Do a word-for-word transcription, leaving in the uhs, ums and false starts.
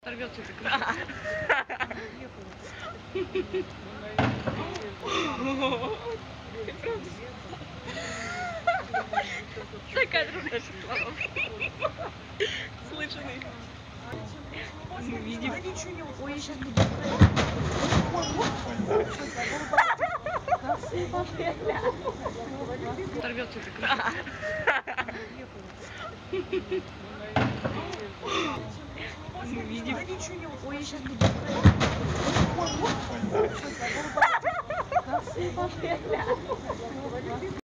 Сорвется из экрана. Такая трудная слава. Слышанный. Мы видим. Ой, я сейчас буду. Сорвется из экрана. Мы видим. Ой, я сейчас буду.